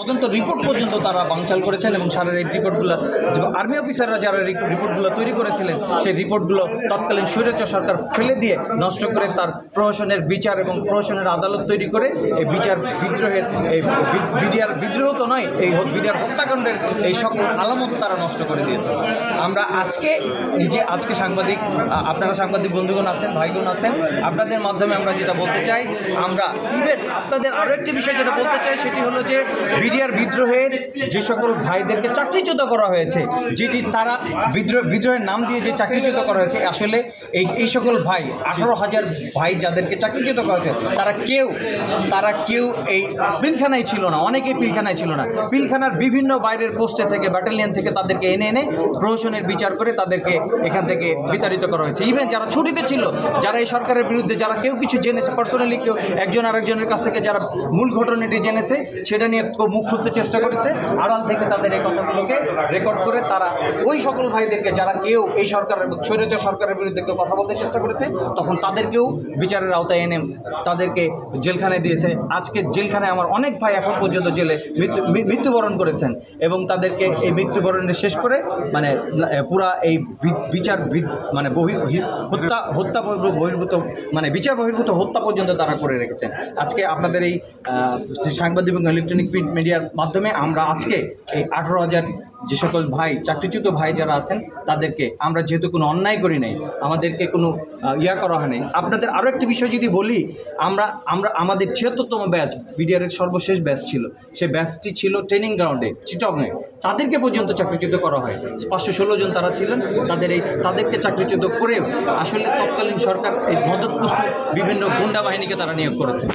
তদন্ত রিপোর্ট পর্যন্ত তারা বানচাল করেছেন এবং সারের এই রিপোর্টগুলো আর্মি অফিসাররা যারা রিপোর্টগুলো তৈরি করেছিলেন সেই রিপোর্টগুলো তৎকালীন স্বৈরাচার সরকার ফেলে দিয়ে নষ্ট করে তার প্রহসনের বিচার এবং প্রহসনের আদালত তৈরি করে এই বিচার বিদ্রোহের এই বিডিআর বিদ্রোহ তো নয়, এই বিডিআর হত্যাকাণ্ডের এই সকল আলামত তারা নষ্ট করে দিয়েছে। আমরা আজকে সাংবাদিক, আপনারা সাংবাদিক বন্ধুগণ আছেন, ভাইগণ আছেন, আপনাদের মাধ্যমে আমরা যেটা বলতে চাই, আমরা ইভেন আপনাদের আরও একটি বিষয় যেটা বলতে চাই সেটি হলো যে বিডিআর বিদ্রোহের যে সকল ভাইদেরকে চাকরিচ্যুত করা হয়েছে, যেটি তারা বিদ্রোহের নাম দিয়ে যে চাকরিচ্যুত করা হয়েছে, আসলে এই সকল ভাই 18,000 ভাই যাদেরকে চাকরিচ্যুত করা হয়েছে তারা কেউ এই পিলখানায় ছিল না, অনেকেই পিলখানায় ছিল না। পিলখানার বিভিন্ন বাইরের পোস্টে থেকে ব্যাটালিয়ন থেকে তাদেরকে এনে প্রহসনের বিচার করে তাদেরকে এখান থেকে বিতাড়িত করা হয়েছে। ইভেন যারা ছুটিতে ছিল, যারা এই সরকারের বিরুদ্ধে যারা কেউ কিছু জেনেছে পার্সোনালি, কেউ একজন আরেকজনের কাছ থেকে যারা মূল ঘটনাটি জেনেছে সেটা নিয়ে মুখ খুলতে চেষ্টা করেছে, আড়াল থেকে তাদের এই কথাগুলোকে রেকর্ড করে তারা ওই সকল ভাইদেরকে যারা কেউ এই সরকারের স্বৈরাচার সরকারের বিরুদ্ধে কেউ কথা বলতে চেষ্টা করেছে তখন তাদেরকেও বিচারের আওতায় এনে তাদেরকে জেলখানায় দিয়েছে। আজকে জেলখানায় আমার অনেক ভাই এখন পর্যন্ত জেলে মৃত্যুবরণ করেছেন এবং তাদেরকে এই মৃত্যুবরণের শেষ করে মানে পুরা এই বিচার মানে হত্যা বহির্ভূত মানে বিচার বহির্ভূত হত্যা পর্যন্ত তারা করে রেখেছেন। আজকে আপনাদের এই সাংবাদিক এবং ইলেকট্রনিক প্রিন্ট মিডিয়ার মাধ্যমে আমরা আজকে এই 18,000 যে সকল ভাই চাকরিচ্যুত ভাই যারা আছেন তাদেরকে আমরা যেহেতু কোনো অন্যায় করি নাই, আমাদেরকে কোনো করা হয় নাই। আপনাদের আরও একটি বিষয় যদি বলি, আমরা আমাদের 76তম ব্যাচ বিডিআরের সর্বশেষ ব্যাচ ছিল, সেই ব্যাচটি ছিল ট্রেনিং গ্রাউন্ডে চিটগংয়ে, তাদেরকে পর্যন্ত চাকরিচ্যুত করা হয়। 516 জন তারা ছিলেন, তাদেরকে চাকরিচ্যুত করেও আসলে তৎকালীন সরকার এই মদতপুষ্ট বিভিন্ন গুন্ডা বাহিনীকে তারা নিয়োগ করেছে।